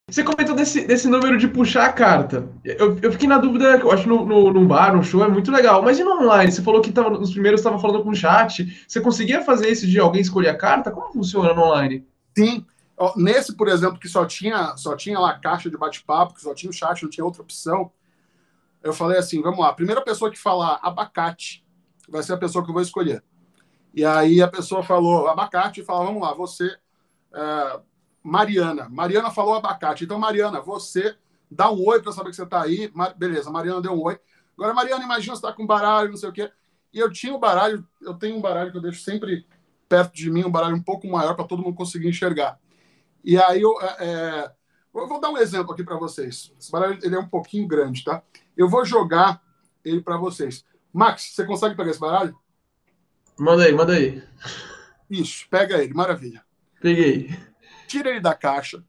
Você comentou desse número de puxar a carta. Eu fiquei na dúvida, eu acho que num bar, num show, é muito legal. Mas e no online? Você falou que nos primeiros estava falando com o chat. Você conseguia fazer isso de alguém escolher a carta? Como funciona no online? Sim. Ó, nesse, por exemplo, que só tinha lá a caixa de bate-papo, que só tinha o chat, não tinha outra opção, eu falei assim, vamos lá, a primeira pessoa que falar abacate vai ser a pessoa que eu vou escolher. E aí a pessoa falou abacate e fala, vamos lá, você, é, Mariana. Mariana falou abacate. Então, Mariana, você dá um oi para saber que você está aí. Beleza, Mariana deu um oi. Agora, Mariana, imagina você está com um baralho, não sei o quê. E eu tinha um baralho, eu tenho um baralho que eu deixo sempre perto de mim, um baralho um pouco maior para todo mundo conseguir enxergar. E aí eu vou dar um exemplo aqui para vocês. Esse baralho ele é um pouquinho grande, tá? Eu vou jogar ele para vocês. Max, você consegue pegar esse baralho? Manda aí, manda aí. Isso, pega ele, maravilha. Peguei. Tira ele da caixa.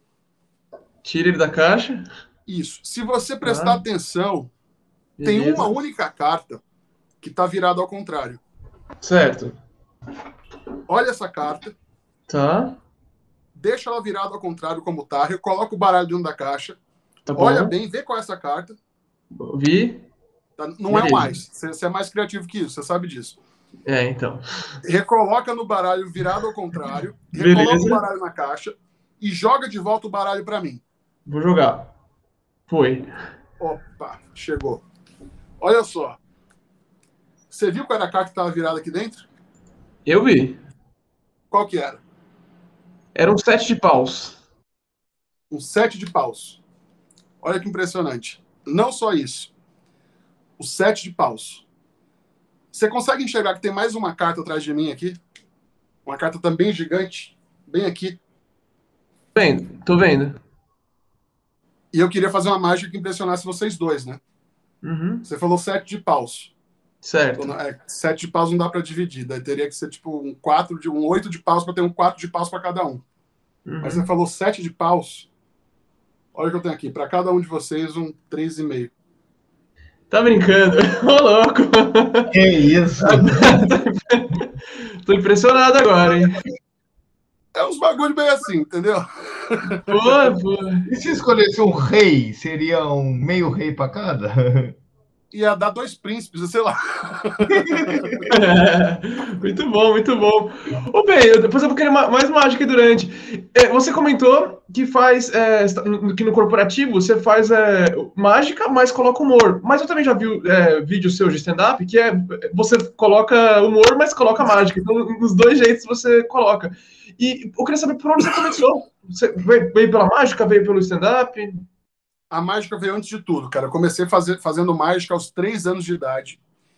Tira ele da caixa. Isso. Se você prestar Tá, atenção, tem uma beleza. única carta que está virada ao contrário. Certo. Olha essa carta, Tá, deixa ela virada ao contrário como tá, coloca o baralho dentro da caixa, tá olha bom. bem, vê qual é essa carta. Vi. Tá? Não é um Beleza. mais. Você é mais criativo que isso, você sabe disso. É, então. Recoloca no baralho virado ao contrário, recoloca o Beleza. baralho na caixa e joga de volta o baralho para mim. Vou jogar. Foi. Opa, chegou. Olha só. Você viu qual era a carta que estava virada aqui dentro? Eu vi. Qual que era? Era um sete de paus. Um 7 de paus. Olha que impressionante. Não só isso. O 7 de paus. Você consegue enxergar que tem mais uma carta atrás de mim aqui? Uma carta também gigante, bem aqui. Vendo, tô vendo. E eu queria fazer uma mágica que impressionasse vocês dois, né? Uhum. Você falou 7 de paus. Certo. 7 de paus não dá para dividir. Daí teria que ser tipo um 8 de paus para ter um 4 de paus para cada um. Mas você Uhum. falou 7 de paus. Olha o que eu tenho aqui. Para cada um de vocês, um 3,5. Tá brincando? Ô, louco! Que isso? Tô impressionado agora, hein? É uns bagulho bem assim, entendeu? Pô, pô. E se escolhesse um rei, seria um meio rei para cada? Ia dar 2 príncipes, sei lá. Muito bom, muito bom. Ô, bem, depois eu vou querer mais mágica durante. Você comentou que faz que no corporativo você faz mágica, mas coloca humor. Mas eu também já vi vídeo seu de stand-up que você coloca humor, mas coloca mágica. Então, nos dois jeitos você coloca. E eu queria saber por onde você começou. Você veio pela mágica, veio pelo stand-up? A mágica veio antes de tudo, cara. Eu comecei fazendo mágica aos 3 anos de idade.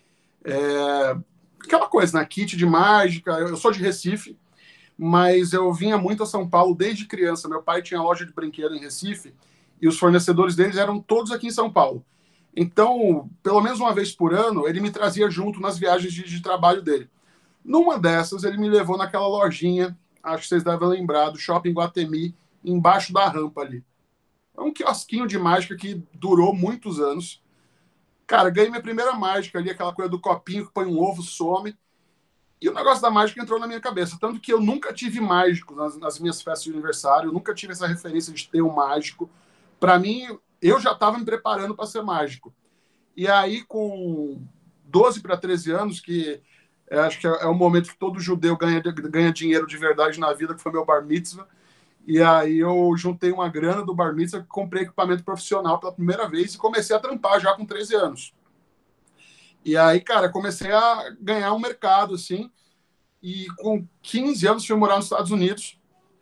Aquela coisa, né? Kit de mágica. Eu sou de Recife, mas eu vinha muito a São Paulo desde criança. Meu pai tinha loja de brinquedo em Recife e os fornecedores deles eram todos aqui em São Paulo. Então, pelo menos uma vez por ano, ele me trazia junto nas viagens de trabalho dele. Numa dessas, ele me levou naquela lojinha, acho que vocês devem lembrar, do Shopping Guatemi, embaixo da rampa ali. É um quiosquinho de mágica que durou muitos anos. Cara, ganhei minha primeira mágica ali, aquela coisa do copinho que põe um ovo, some. E o negócio da mágica entrou na minha cabeça. Tanto que eu nunca tive mágico nas minhas festas de aniversário, eu nunca tive essa referência de ter um mágico. Para mim, eu já estava me preparando para ser mágico. E aí, com 12 para 13 anos, que acho que é o momento que todo judeu ganha dinheiro de verdade na vida, que foi meu bar mitzvah. E aí eu juntei uma grana do bar mitzvah, comprei equipamento profissional pela primeira vez e comecei a trampar já com 13 anos. E aí, cara, comecei a ganhar um mercado, assim, e com 15 anos fui morar nos Estados Unidos.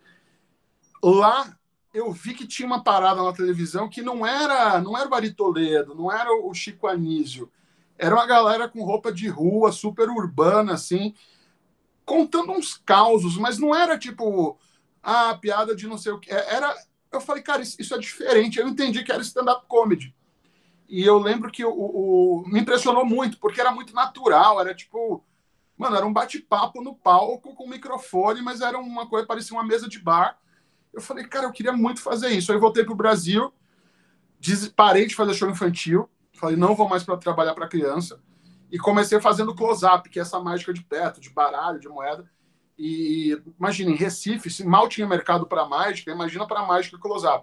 Lá eu vi que tinha uma parada na televisão que não era o Ari Toledo, não era o Chico Anísio. Era uma galera com roupa de rua, super urbana, assim, contando uns causos, mas não era tipo, piada de não sei o que. Eu falei, cara, isso é diferente. Eu entendi que era stand-up comedy. E eu lembro que me impressionou muito, porque era muito natural, era tipo, mano, era um bate-papo no palco com microfone, mas era uma coisa, parecia uma mesa de bar. Eu falei, cara, eu queria muito fazer isso. Aí voltei pro Brasil, parei de fazer show infantil, falei, não vou mais para trabalhar para criança, e comecei fazendo close-up, que é essa mágica de perto, de baralho, de moeda. E imagina, em Recife, se mal tinha mercado para mágica, imagina para mágica close-up.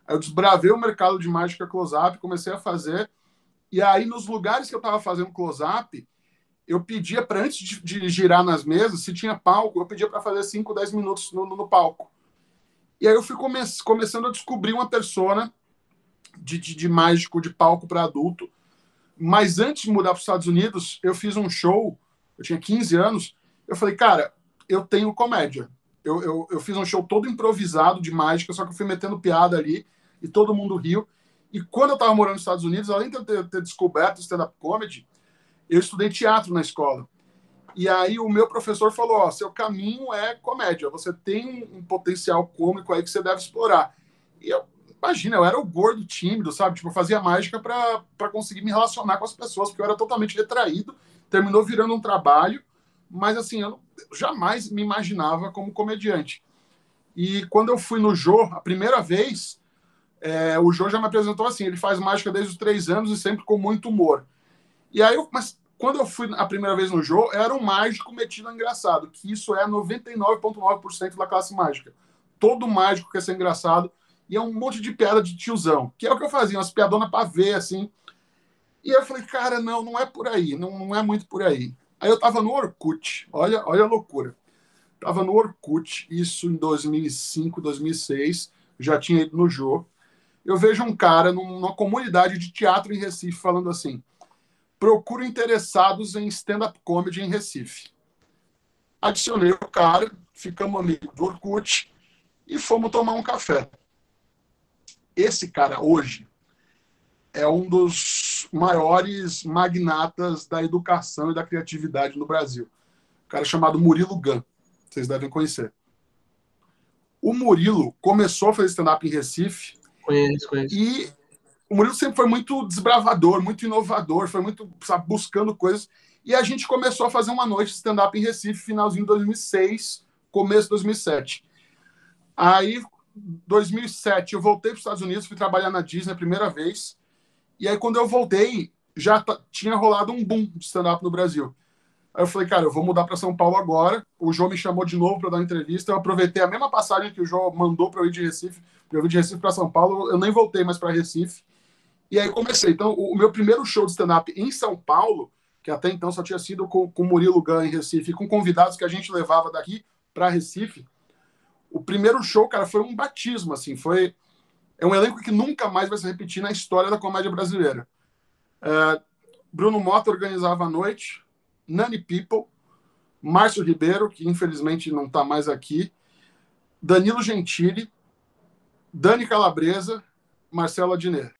Aí eu desbravei o mercado de mágica close-up, comecei a fazer. E aí, nos lugares que eu estava fazendo close-up, eu pedia para, antes de girar nas mesas, se tinha palco, eu pedia para fazer 5, 10 minutos no palco. E aí eu fui começando a descobrir uma persona de mágico de palco para adulto. Mas antes de mudar para os Estados Unidos, eu fiz um show, eu tinha 15 anos, eu falei, cara, eu tenho comédia. Eu fiz um show todo improvisado de mágica, só que eu fui metendo piada ali, e todo mundo riu. E quando eu estava morando nos Estados Unidos, além de eu ter descoberto stand-up comedy, eu estudei teatro na escola. E aí o meu professor falou, ó, seu caminho é comédia, você tem um potencial cômico aí que você deve explorar. E eu, imagina, eu era o gordo tímido, sabe? Tipo, eu fazia mágica para conseguir me relacionar com as pessoas, porque eu era totalmente retraído, terminou virando um trabalho, mas assim, eu jamais me imaginava como comediante. E quando eu fui no Jô, a primeira vez, o Jô já me apresentou assim, ele faz mágica desde os 3 anos e sempre com muito humor. E aí, mas quando eu fui a primeira vez no Jô, era um mágico metido a engraçado, que isso é 99,9% da classe mágica. Todo mágico quer ser engraçado, e é um monte de piada de tiozão, que é o que eu fazia, umas piadonas pra ver, assim. E eu falei, cara, não é por aí, não é muito por aí. Aí eu tava no Orkut, olha a loucura. Tava no Orkut, isso em 2005, 2006, já tinha ido no Jô. Eu vejo um cara numa comunidade de teatro em Recife falando assim, procuro interessados em stand-up comedy em Recife. Adicionei o cara, ficamos amigos do Orkut e fomos tomar um café. Esse cara hoje é um dos maiores magnatas da educação e da criatividade no Brasil. Um cara chamado Murilo Gun. Vocês devem conhecer. O Murilo começou a fazer stand-up em Recife. Conheço. E o Murilo sempre foi muito desbravador, muito inovador, foi muito, sabe, buscando coisas. E a gente começou a fazer uma noite de stand-up em Recife, finalzinho de 2006, começo de 2007. Aí, 2007, eu voltei para os Estados Unidos, fui trabalhar na Disney a primeira vez. E aí, quando eu voltei, já tinha rolado um boom de stand-up no Brasil. Aí eu falei, cara, eu vou mudar para São Paulo agora. O João me chamou de novo para dar uma entrevista. Eu aproveitei a mesma passagem que o João mandou para eu ir de Recife, para eu vir de Recife para São Paulo. Eu nem voltei mais para Recife. E aí comecei. Então, o meu primeiro show de stand-up em São Paulo, que até então só tinha sido com o Murilo Gun em Recife, com convidados que a gente levava daqui para Recife, o primeiro show, cara, foi um batismo, assim. É um elenco que nunca mais vai se repetir na história da comédia brasileira. Bruno Mota organizava a noite, Nani People, Márcio Ribeiro, que infelizmente não está mais aqui, Danilo Gentili, Dani Calabresa, Marcelo Adnet.